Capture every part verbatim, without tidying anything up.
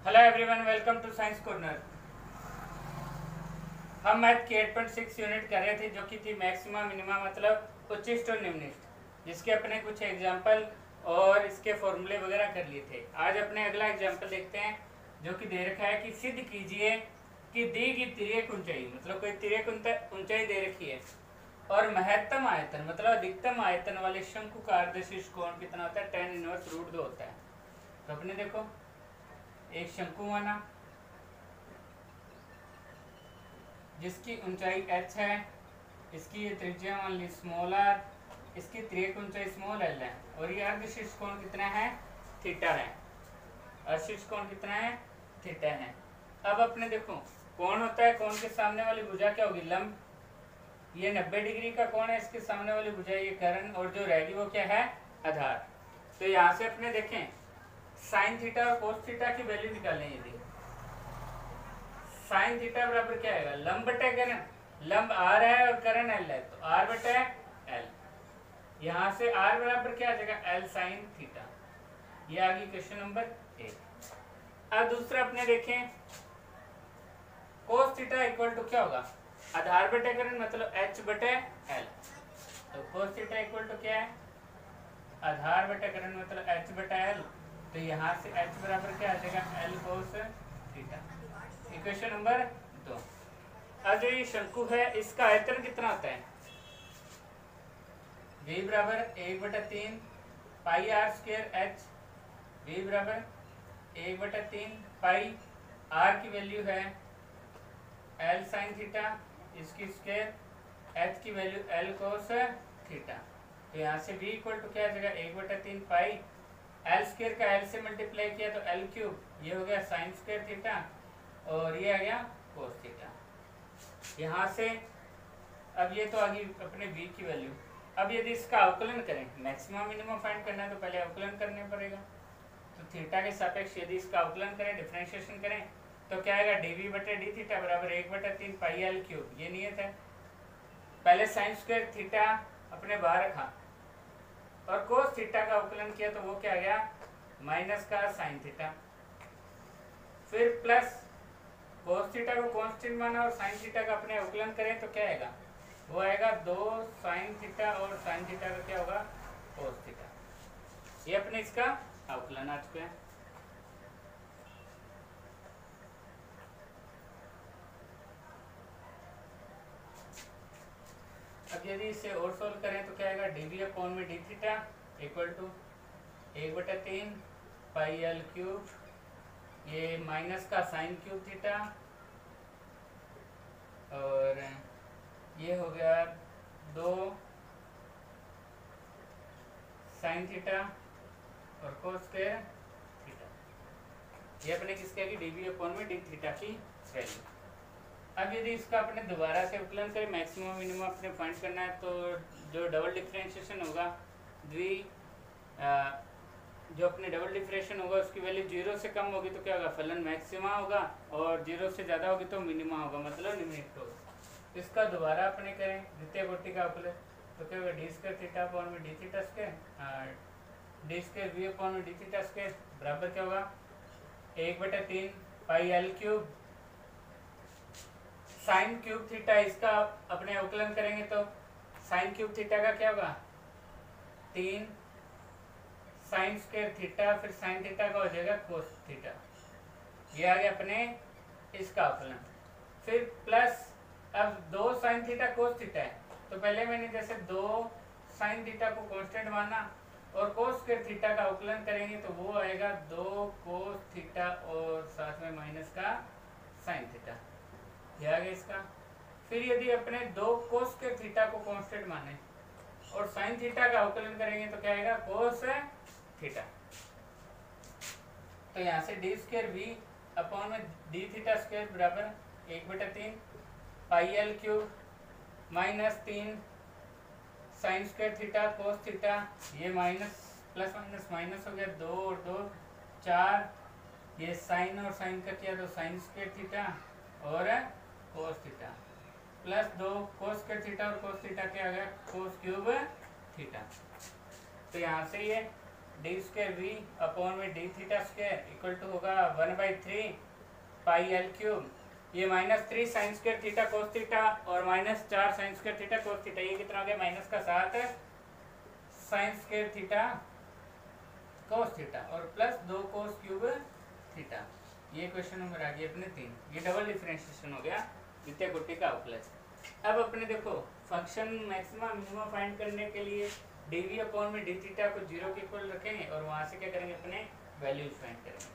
Hello everyone, welcome to science corner. हम math की आठ पॉइंट छह यूनिट कर रहे थे, जो कि थी मैक्सिमा मिनिमा, मतलब उच्चिष्ट और निम्निष्ट, जिसके अपने कुछ एग्जाम्पल और इसके फॉर्मूले वगैरह कर लिए थे। आज अपने अगला एग्जाम्पल देखते हैं, जो कि दे रखा है कि सिद्ध कीजिए कि दी गई तिर्यक ऊंचाई, मतलब कोई तिर्यक ऊंचाई दे रखी है और महत्तम आयतन, मतलब अधिकतम आयतन वाले शंकु का अर्धशीर्ष कोण कितना होता है, टेन इनवर्स रूट दो होता है। तो अपने देखो, एक शंकु माना जिसकी ऊंचाई h है, इसकी ये त्रिज्या मान ली स्मॉल आर, इसकी त्रियक ऊंचाई स्मॉल एल है, और ये अर्धशीर्ष कोण कितना है, थीटा है। अर्धशीर्ष कोण कितना है, थीटा है। अब अपने देखो, कोण होता है, कोण के सामने वाली भुजा क्या होगी, लंब। ये नब्बे डिग्री का कोण है, इसके सामने वाली भुजा ये कर्ण, और जो रहेगी वो क्या है, आधार। तो यहाँ से अपने देखें, साइन थीटा और कोस थीटा की वैल्यू निकालें। यदि साइन थीटा बराबर क्या आएगा, लंब बटे कर्ण, लंब आर है और कर्ण एल है, तो आर बटे एल। यहाँ से आर बराबर क्या आ जाएगा, एल साइन थीटा। ये आ गई क्वेश्चन नंबर एक। अब दूसरा अपने देखें, कोस थीटा इक्वल टू क्या होगा, आधार बटे कर्ण, मतलब एच बटे एल। तो कोस थीटा इक्वल टू क्या है, आधार बटे कर्ण, मतलब एच बटे एल। तो यहाँ से h बराबर क्या आ जाएगा, L cos theta. Equation number दो। अब जो ये शंकु है, इसका आयतन कितना होता है, v बराबर एक बटा तीन pi R square H. v बराबर एक बटा तीन पाई, r की वैल्यू है एल साइन थीटा, इसकी स्क्वायर, h की वैल्यू एल कोस थीटा। तो यहाँ से v इक्वल टू क्या आ जाएगा, एक बटा तीन पाई, एल स्क्वायर का एल से मल्टीप्लाई किया तो एल क्यूब, ये हो गया साइन स्क्वायर थीटा, और ये आ गया कोस थीटा। यहाँ से अब ये तो आ गई अपने v की वैल्यू। अब यदि इसका अवकलन करें, मैक्सिमम मिनिमम फाइंड करना है तो पहले अवकलन करने पड़ेगा। तो थीटा के सापेक्ष यदि इसका अवकलन करें, डिफरेंशिएशन करें, तो क्या आएगा, डी वी बटे डी थीटा बराबर एक बटा तीन पाई एल क्यूब। ये नियत है। पहले साइन स्क्वायर थीटा अपने बाहर रखा और कोस थीटा का अवकलन किया, तो वो क्या आ गया, माइनस का साइन थीटा। फिर प्लस कोस थीटा को कांस्टेंट माना और साइन थीटा का अपने अवकलन करें, तो क्या आएगा, वो आएगा दो साइन थीटा, और साइन थीटा का क्या होगा, कोस थीटा। ये अपने इसका अवकलन आ चुका है। अब यदि इसे और सोल्व करें तो क्या आएगा, डी वी अपॉन में डी थीटा इक्वल टू एक बटा तीन पाई एल क्यूब, ये माइनस का साइन क्यूब थीटा, और ये हो गया दो साइन थीटा और कोस स्क्वायर थीटा। ये अपने किसके आएगी, डी वी अपॉन में डी थीटा की वैल्यू। अब यदि इसका अपने दोबारा से अवकलन करें, मैक्सिमम मिनिमम अपने फाइंड करना है, तो जो डबल डिफरेंशिएशन होगा, द्वि जो अपने डबल डिफरेंशिएशन होगा उसकी वैल्यू जीरो से कम होगी तो क्या होगा, फलन मैक्सिमा होगा, और जीरो से ज़्यादा होगी तो मिनिमा होगा, मतलब निम्नलिखित होगा। इसका दोबारा अपने करें द्वितीय कोटि का अवकलन, तो क्या होगा, डी स्क्वायर थीटा अपॉन में D theta square, D square V upon में डी थीटा स्क्वायर बराबर क्या होगा, एक बटा तीन pi L cube sine cube theta. इसका अपने अवकलन करेंगे तो साइन क्यूब थीटा का क्या होगा, तीन साइन स्क्वायर थीटा, फिर साइन थीटा का हो जाएगा कोस थीटा। ये आ गया अपने इसका अवकलन। फिर प्लस, अब दो साइन थीटा कोस थीटा है, तो पहले मैंने जैसे दो साइन थीटा को कांस्टेंट माना, और कोस स्क्वायर थीटा का अवकलन करेंगे तो वो आएगा दो कोस थीटा और साथ में माइनस का साइन थीटा। यह आ गया इसका। फिर यदि अपने दो कोस स्क्वायर थीटा को कांस्टेंट माने और साइन थीटा का अवकलन करेंगे तो क्या आएगा, कोस थीटा। तो यहाँ से डी स्क्वायर वी अपॉन में डी थीटा स्क्वायर बराबर एक बटा तीन पाई एल क्यूब माइनस तीन sine square theta cos theta, ये माइनस प्लस माइनस माइनस हो गया, दो और दो चार, ये साइन और साइन का किया तो साइन स्क्वायर थीटा और कोस थीटा, प्लस दो कोस स्क्वायर थीटा और कोस थीटा क्या आ गया, कोस क्यूब थीटा। तो यहाँ से ये डी स्क्वायर वी अपॉन में D theta square equal to होगा one by three pi L cube. ये minus three sine square theta cos theta और माइनस चार sine square theta cos theta, ये कितना हो गया माइनस का सात sine square theta cos theta और प्लस दो कोस क्यूब थीटा। ये क्वेश्चन नंबर आ गया अपने तीन। ये डबल डिफरेंशिएशन हो गया द्वितीय कोटि का अवकलज। अब अपने देखो फंक्शन मैक्सिमा मिनिमम फाइंड करने के लिए डीवी अपॉन में डी थीटा को जीरो के इक्वल रखेंगे और वहां से क्या करेंगे अपने वैल्यूज फाइंड करेंगे।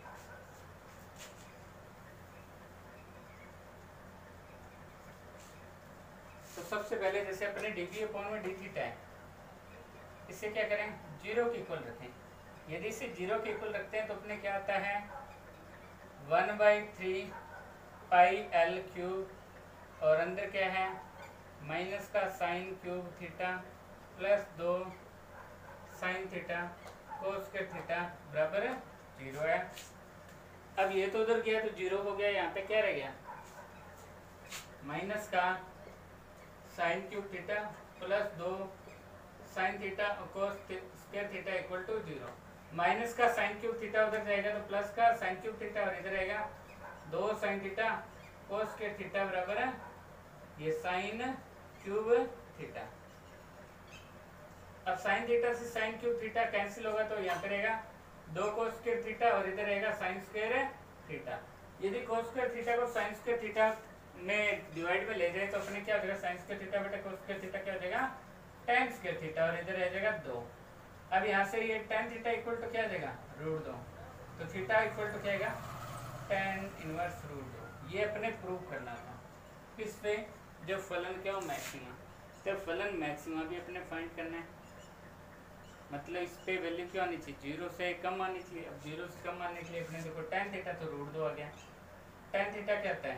तो सबसे पहले जैसे अपने डीवी अपॉन में डी थीटा है, इसे क्या करें जीरो के इक्वल रखें। यदि इसे जीरो के इक्वल रखते हैं तो अपने क्या आता है one by three pi L cube और अंदर क्या है माइनस का साइन क्यूब थीटा प्लस दो साइन थीटा कोस के थीटा बराबर जीरो है। अब ये तो उधर गया तो जीरो हो गया, यहाँ पे क्या रह गया माइनस का साइन क्यूब थीटा प्लस दो साइन थीटा और cos square theta equal to zero. Minus का साइन क्यूब थीटा उधर जाएगा तो प्लस का साइन क्यूब थीटा और इधर आएगा दो sine theta cos square theta बराबर है ये साइन क्यूब थीटा। अब साइन थीटा से साइन क्यूब थीटा कैंसिल होगा तो यहाँ पे रहेगा दो कोस स्क्वायर थीटा और इधर रहेगा साइन स्क्वायर थीटा। यदि कोस स्क्वायर थीटा को साइन स्क्वायर थीटा में डिवाइड में ले जाए तो अपने क्या हो जाएगा साइन स्क्वायर थीटा बटा कोस स्क्वायर थीटा क्या हो जाएगा टेन स्क्वायर थीटा और इधर रह जाएगा दो। अब यहाँ से ये टेन थीटा इक्वल टू क्या आ जाएगा रूट दो, तो थीटा इक्वल टू क्या आएगा टेन इनवर्स रूट दो। ये अपने प्रूव करना था किस पे जो फलन क्या हो मैक्सिमा। तो फलन मैक्सिमा भी अपने फाइंड करना है, मतलब इस पे वैल्यू क्या आनी चाहिए जीरो से कम आनी चाहिए। अब जीरो से कम आने के लिए अपने देखो टेन थीटा तो रूट दो आ गया। टेन थीटा क्या होता है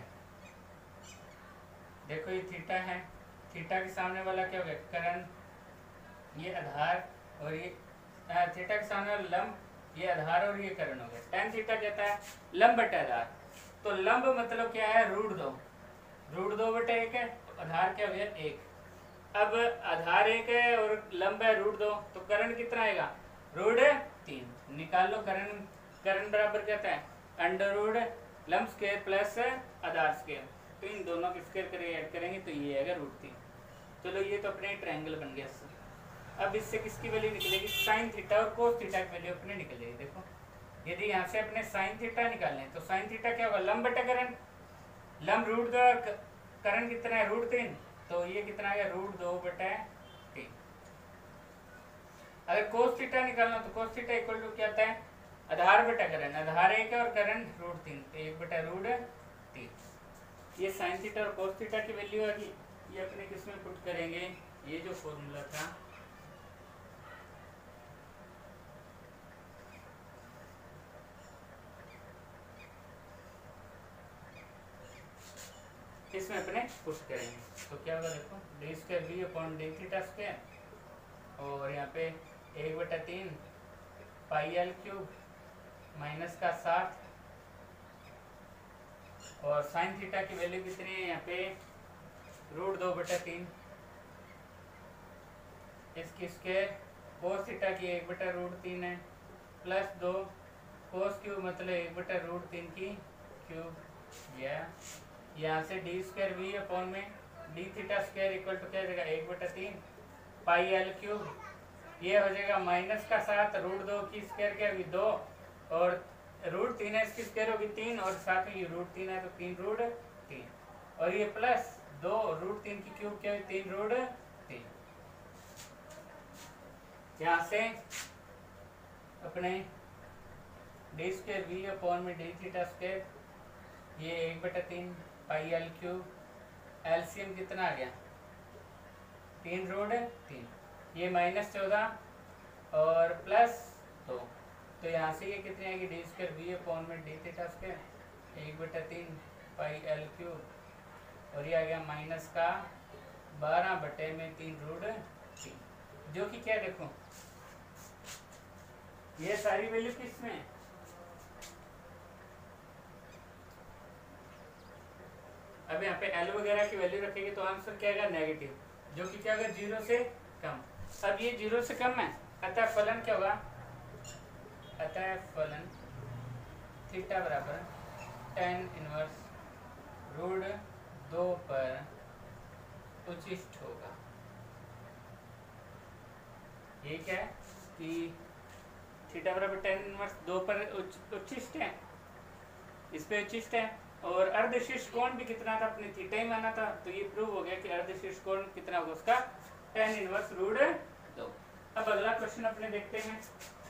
देखो ये थीटा है, थीटा के सामने वाला क्या हो गया करण, ये आधार और ये थीटा के सामने वाला लंब, ये आधार और ये करण हो गया। टेन थीटा कहता है लंब बटा आधार, तो लंब मतलब क्या है रूट दो, रूट दो बटे एक है, आधार क्या हो गया एक। अब आधार एक है और लंब है रूट दो, तो करण कितना आएगा रूट तीन। निकाल लो करण, करण बराबर कहता है अंडर रूट लंब स्क्वायर प्लस आधार स्क्वायर, तो इन दोनों के स्क्वायर करेंगे ऐड करेंगे तो ये आएगा रूट तीन। चलो ये तो अपने ट्रायंगल बन गया सर। अब इससे किसकी वैल्यू निकलेगी साइन थीटा और कोस थीटा की वैल्यू अपने निकलेगी। देखो यदि यहाँ से अपने साइन थीटा निकालने तो साइन थीटा क्या होगा लंब बटा करण, लंब रूट दो करण कितना है रूट तीन, तो ये कितना आएगा रूट दो बटा तीन। अगर कोस थीटा निकालना तो कोस थीटा इक्वल टू क्या आता है आधार बटा करण, आधार एक है और करण रूट तीन, तो एक बटा रूट तीन। ये साइन थीटा और कोस थीटा की वैल्यू आ गई, ये अपने किसमें पुट करेंगे ये जो फॉर्मूला था इसमें अपने पुट करेंगे तो क्या होगा देखो D square B upon D theta square और यहाँ पे एक बटा तीन पाई एल क्यूब माइनस का सात और साइन थीटा की वैल्यू कितनी है यहाँ पे रूट दो बटा तीन, इसकी स्क्वायर कोस थीटा की एक बटा रूट तीन है प्लस दो कोस क्यूब मतलब एक बटा रूट तीन की क्यूब। या यहाँ से डी स्क्वायर वी अपॉन में D theta square equal to क्या जाएगा एक बटा तीन पाई एल क्यूब, ये हो जाएगा माइनस का सात रूट दो की स्क्वायर क्या होगी दो और रूट तीन है इसकी स्क्वायर होगी तीन और साथ में ये रूट तीन है तो तीन रूट तीन और ये प्लस दो रूट तीन की क्यूब क्या है तीन रूट तीन। यहाँ से अपने डी स्क्वायर वी अपॉन में डी थीटा स्क्वायर ये एक बटा तीन पाई एल क्यूब, एलसीएम कितना आ गया तीन रूट तीन, ये माइनस चौदह और प्लस दो, तो यहाँ से ये कितनी आएगी डी स्क्वायर वी अपॉन में डी थीटा स्क्वायर एक बटा तीन पाई एल क्यूब और ये आ गया माइनस का बारह बटे में तीन रूट तीन, जो कि क्या देखो ये सारी वैल्यू किस में अब यहाँ पे एल वगैरह की वैल्यू रखेंगे तो आंसर क्या आएगा नेगेटिव, जो कि क्या होगा जीरो से कम। अब ये जीरो से कम है अतः फलन क्या होगा अतः फलन थीटा बराबर टेन इनवर्स रूट दो पर उचिष्ट होगा। ये क्या है कि थीटा बराबर टेन इनवर्स दो पर उचिष्ट है, इस पे उचिष्ट है, और अर्धशीर्ष कोण भी कितना था, अपने थीटा ही माना था, तो ये प्रूव हो गया कि अर्धशीर्ष कोण कितना होगा उसका टेन इनवर्स रूट दो। अब अगला क्वेश्चन अपने देखते हैं।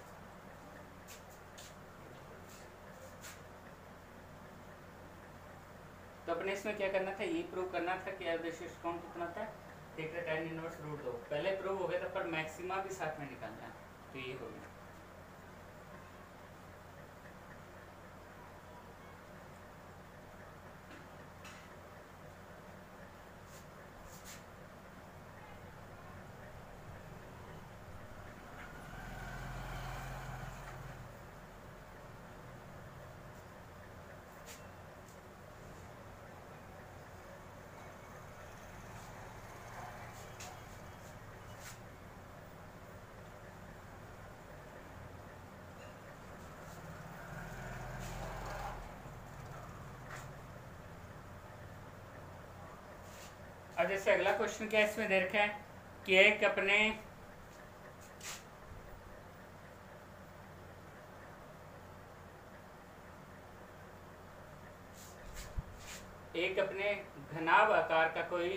तो अपने इसमें क्या करना था, ये प्रूव करना था कि अर्धशीर्ष कोण कितना था, थीटा टेन इनवर्स रूट दो। पहले प्रूव हो गया था, पर मैक्सिमा भी साथ में निकालना है, तो ये हो गया। अब जैसे अगला क्वेश्चन क्या इसमें दे रखा है कि एक अपने एक अपने घनाभ आकार का कोई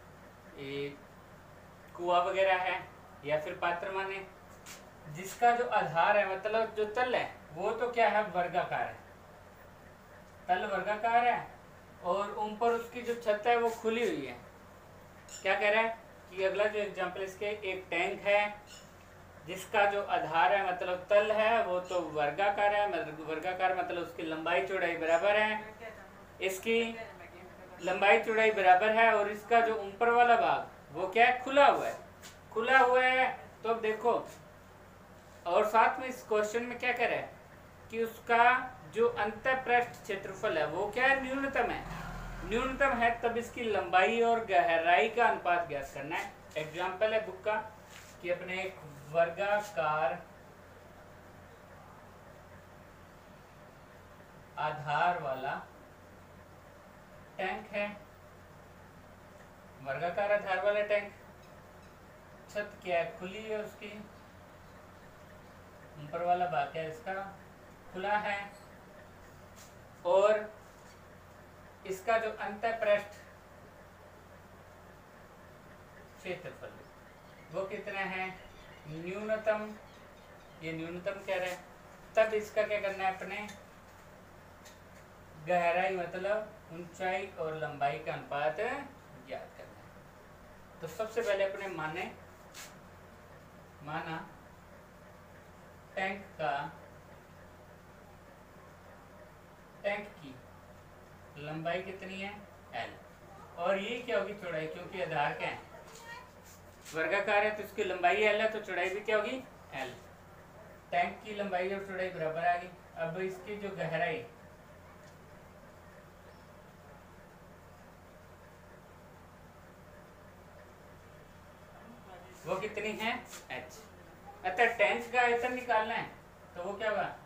कुआं वगैरह है या फिर पात्र माने, जिसका जो आधार है मतलब जो तल है वो तो क्या है, वर्गाकार है, तल वर्गाकार है, और ऊपर उसकी जो छत है वो खुली हुई है। क्या कह रहा है कि अगला जो एग्जांपल इसके, एक टैंक है जिसका जो आधार है मतलब तल है वो तो वर्गाकार है, मतलब वर्गाकार मतलब उसकी लंबाई चौड़ाई बराबर है, इसकी लंबाई चौड़ाई बराबर है, और इसका जो ऊपर वाला भाग वो क्या है, खुला हुआ है, खुला हुआ है। तो अब देखो, और साथ में इस क्वेश्चन में क्या कह रहा है कि उसका जो अंतःपृष्ठ क्षेत्रफल है वो क्या है, न्यूनतम है, न्यूनतम है, तब इसकी लंबाई और गहराई का अनुपात ज्ञात करना है। एग्जाम्पल है बुक का कि अपने एक वर्गाकार आधार वाला टैंक है, वर्गाकार आधार वाला टैंक, छत क्या है, खुली है, उसकी ऊपर वाला भाग क्या है इसका खुला है, और इसका जो अंतःपृष्ठ क्षेत्रफल वो कितना है, न्यूनतम, ये न्यूनतम कह रहे हैं, तब इसका क्या करना है, अपने गहराई मतलब ऊंचाई और लंबाई का अनुपात ज्ञात करना है। तो सबसे पहले अपने माने माना टैंक का टैंक की लंबाई कितनी है, एल, और ये क्या होगी, चौड़ाई, क्योंकि आधार क्या है, वर्गाकार है, तो इसकी लंबाई एल है, तो चौड़ाई भी क्या होगी, एल। टैंक की लंबाई और चौड़ाई बराबर आ गई। अब इसकी जो गहराई वो कितनी है, एच। अतः टैंक का आयतन निकालना है, तो वो क्या हुआ,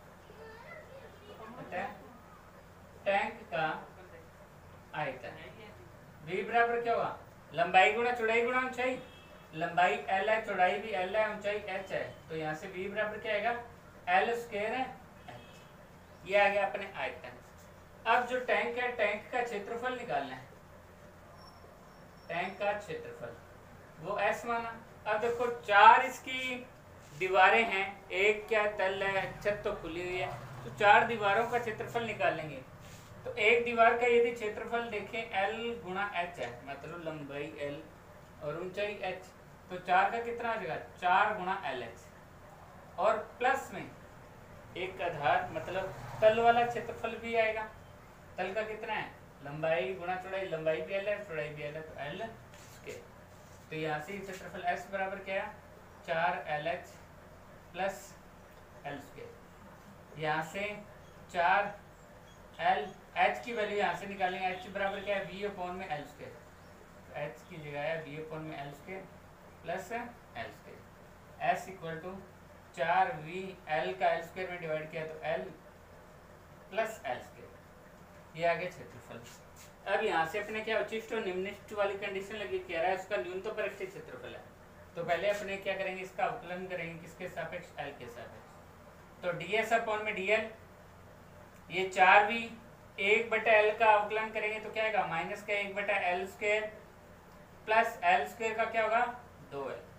टैंक का आयतन v बराबर क्या हुआ, लंबाई गुणा चौड़ाई गुणा ऊंचाई, लंबाई l है, चौड़ाई भी l है, ऊंचाई h है, तो यहाँ से v बराबर क्या आएगा, l स्क्वायर है h। ये आ गया अपने आयतन। अब जो टैंक है, टैंक का क्षेत्रफल निकालना है, टैंक का क्षेत्रफल वो s माना। अब देखो चार इसकी दीवारें हैं, एक क्या तल है, छत तो खुली हुई है, तो चार दीवारों का क्षेत्रफल निकालेंगे। तो एक दीवार का यदि क्षेत्रफल देखें L गुणा H है, मतलब लंबाई L और ऊंचाई H, तो चार का कितना आ जाएगा, चार गुणा एल एच, और प्लस में एक आधार मतलब तल वाला क्षेत्रफल भी आएगा। तल का कितना है, लंबाई गुणा चौड़ाई, लंबाई भी एल है, चौड़ाई भी एल है, तो एल स्क्वायर। तो यहाँ से क्षेत्रफल एस बराबर क्या है, चार L H plus L square. यहाँ से चार एल एच की वैल्यू यहाँ से निकालेंगे, एच बराबर क्या है, वी अपॉन में एल स्क्वायर। एच की जगह है वी अपॉन में L square plus L square. S equal to चार वी एल का एल स्क्वायर में डिवाइड किया तो एल प्लस एल स्क्वायर, ये आ गया क्षेत्रफल। अब यहाँ से अपने क्या उचिष्ट और निम्निष्ट वाली कंडीशन लगी, कह रहा है उसका न्यूनतम परिष्ठित क्षेत्रफल है, तो पहले अपने क्या करेंगे, इसका अवकलन करेंगे किसके सापेक्ष, एल के सापेक्ष। तो डी एस अपॉन में डी एल, ये चार वी एक बटा एल का अवकलन करेंगे तो क्या आएगा, माइनस का एक बटा L square plus L square का क्या होगा, दो एल।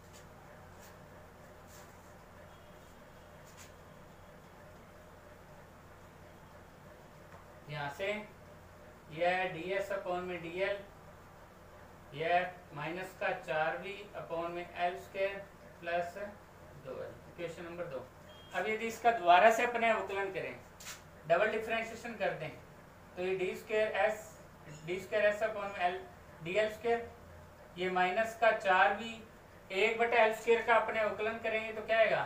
यहाँ से यह डी एस अपॉन में डी एल, यह माइनस का चार वी अपॉन में एल स्क्वायर प्लस दो एल, इक्वेशन नंबर दो। अब यदि इसका दोबारा से अपने अवकलन करें, डबल डिफरेंशिएशन कर दें, तो ये D square S D square S upon में एल डी एल स्क्वायर, ये माइनस का चार वी एक बटा एल स्क्वायर का अपने अवकलन करेंगे तो क्या आएगा,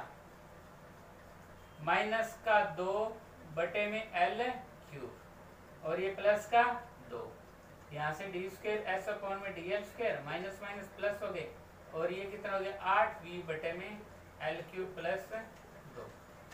माइनस का दो बटे में एल क्यूब, और ये प्लस का दो, यहाँ से डी स्क्वायर एस अपॉन में D L square minus minus plus हो गए, और ये कितना हो गया, आठ वी बटे में एल क्यूब प्लस दो,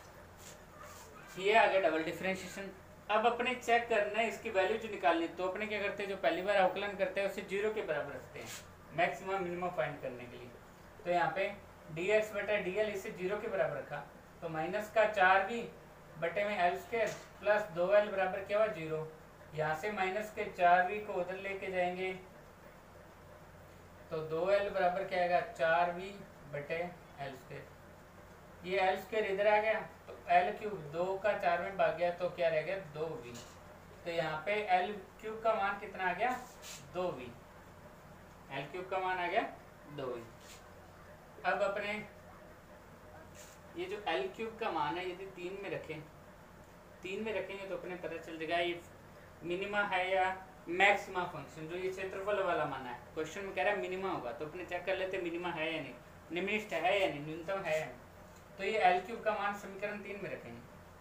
ये आ गया डबल डिफरेंशिएशन। अब अपने चेक करना है इसकी वैल्यू जो निकालनी, तो अपने क्या करते हैं, जो पहली बार अवकलन करते हैं उसे जीरो के बराबर रखते हैं मैक्सिमम मिनिमम फाइंड करने के लिए। तो यहाँ पे डी एक्स बटे डी एल इसे जीरो के बराबर रखा, तो माइनस का चार वी बटे में एल स्क्वायर प्लस दो एल बराबर क्या हुआ, जीरो। यहाँ से माइनस के चार वी को उधर लेके जाएंगे तो दो एल बराबर क्या आएगा, चार वी बटे एल स्क्वायर, ये एल स्क्वायर इधर आ गया तो एल क्यूब, दो का चार में भाग गया तो क्या रह गया, दो वी। तो यहाँ पे एल क्यूब का मान कितना आ गया, दो वी, एल क्यूब का मान आ गया दो वी। अब अपने ये जो एल क्यूब का मान है यदि तीन में रखें, तीन में रखेंगे तो अपने पता चल जाएगा ये मिनिमा है या मैक्सिमा फंक्शन, जो ये क्षेत्रफल वाला माना है, क्वेश्चन में कह रहा है मिनिमा होगा, तो अपने चेक कर लेते मिनिमा है या नहीं, निम्निष्ठ है या नहीं, न्यूनतम है या नहीं। तो ये एल क्यूब का मान समीकरण तीन में रखेंगे,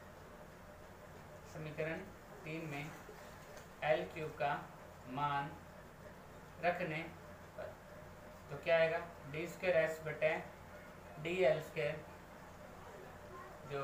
समीकरण तीन में एल क्यूब का मान रखने पर तो क्या आएगा, डी स्क्वायर एस बटे डी एल स्क्वायर, जो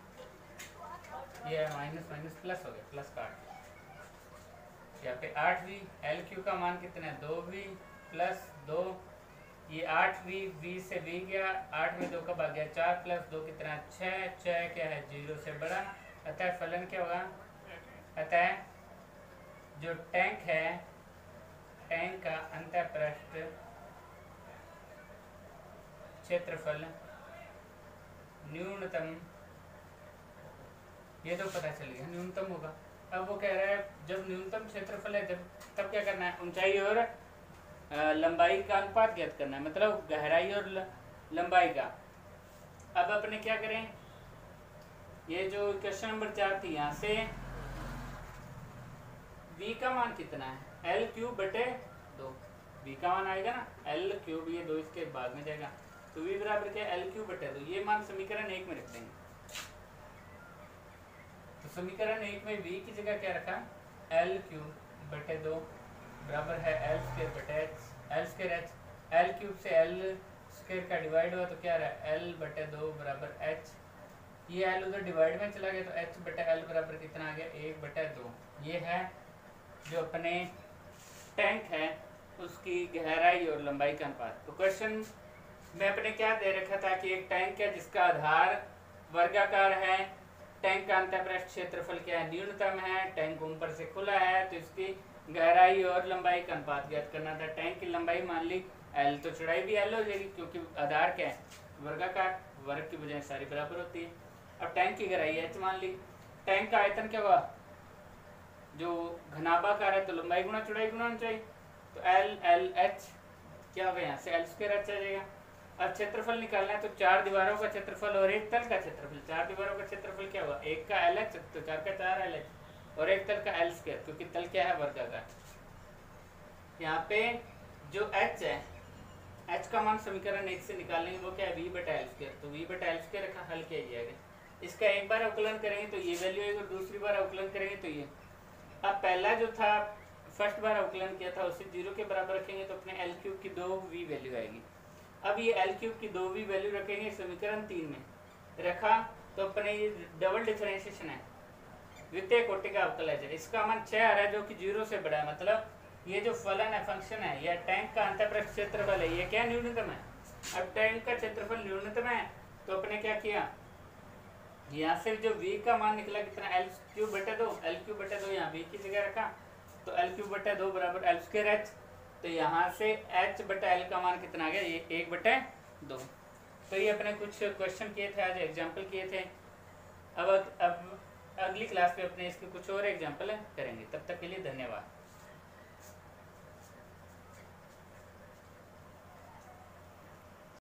ये माइनस माइनस प्लस हो गया, प्लस का आठ, यहाँ पे आठ वी, एल क्यू का मान कितना है, दो वी प्लस दो, ये आठ वी, वी से वी गया, आठ में दो का भाग गया चार, प्लस दो कितना छः, छः क्या है जीरो से बड़ा, अतः फलन क्या होगा, अतः जो टैंक है, टैंक का अंतःपृष्ठ क्षेत्रफल न्यूनतम, ये तो पता चल गया न्यूनतम होगा। अब वो कह रहा है जब न्यूनतम क्षेत्रफल है जब तब क्या करना है, ऊंचाई और लंबाई का अनुपात ज्ञात करना है, मतलब गहराई और लंबाई का। अब अपने क्या करें, ये जो क्वेश्चन नंबर चार थी, यहाँ से v का मान कितना है, एल क्यूब बटे दो, v का मान आएगा ना एल क्यूब, ये दो इसके बाद में जाएगा, तो v बराबर क्या, एल क्यूब बटे दो, ये मान समीकरण एक में रख देंगे। तो समीकरण एक में v की जगह क्या रखा, एल क्यूब बटे दो बराबर है एल स्क्वायर बटे H, L square H, L cube से एल स्क्वायर का डिवाइड हुआ तो क्या रहा, एल बटे दो बराबर एच, ये एल उधर डिवाइड में चला गया तो एच बटे एल बराबर कितना आ गया, एक बटे दो। ये है जो अपने टैंक है उसकी गहराई और लंबाई का अनुपात। तो क्वेश्चन में अपने क्या दे रखा था कि एक टैंक है जिसका आधार वर्गाकार है, टैंक का अंतःपृष्ठ क्षेत्रफल क्या है, न्यूनतम है, टैंक ऊपर से खुला है, तो इसकी गहराई और लंबाई का अनुपात ज्ञात करना था। टैंक की लंबाई मान ली एल, तो चौड़ाई भी एल हो जाएगी क्योंकि आधार क्या है, वर्गाकार, वर्ग की बजाय सारी बराबर होती है। अब टैंक की गहराई एच मान ली, टैंक का आयतन क्या हुआ, जो घनाभाकार है तो लंबाई गुणा चौड़ाई गुणा ऊंचाई, तो एल एल एच क्या होगा, यहाँ से एल स्क्वायर एच आ जाएगा। अब क्षेत्रफल निकालना है तो चार दीवारों का क्षेत्रफल और एक तल का क्षेत्रफल, चार दीवारों का क्षेत्रफल क्या हुआ, एक का एल एच तो चार का चार एल एच, और एक तल का एल स्क्वायर क्योंकि तल क्या है, वर्गाकार। यहाँ पे जो एच है, एच का मान समीकरण एक से निकालेंगे वो क्या है, वी बटा एल स्क्वायर, तो वी बटा एल स्क्वायर का हल किया जाएगा। इसका एक बार अवकलन करेंगे तो ये वैल्यू आएगी और दूसरी बार अवकलन करेंगे तो ये। अब पहला जो था फर्स्ट बार अवकलन किया था उसे जीरो के बराबर रखेंगे तो अपने एल क्यूब की दो वी वैल्यू आएगी। अब ये एल क्यूब की दो वी वैल्यू रखेंगे समीकरण तीन में, रखा तो अपने ये डबल डिफरेंशिएशन है, द्वितीय कोटि का अवकलज है, इसका मान छः आ रहा है जो कि जीरो से बड़ा है, मतलब ये जो फलन है फंक्शन है या टैंक का अंतःप्रस्थ क्षेत्रफल है ये क्या न्यूनतम है। अब टैंक का क्षेत्रफल न्यूनतम है तो अपने क्या किया, यहाँ से जो v का मान निकला कितना एल क्यूब बटे दो, एल क्यूब बटे दो यहाँ v की जगह रखा तो एल क्यूब बटे दो बराबर एल स्क्वायर एच, तो यहाँ से h बटा एल का मान कितना आ गया, ये एक बटे दो। तो ये अपने कुछ क्वेश्चन किए थे आज, एग्जाम्पल किए थे। अब अब अगली क्लास में अपने इसके कुछ और एग्जाम्पल करेंगे। तब तक के लिए धन्यवाद।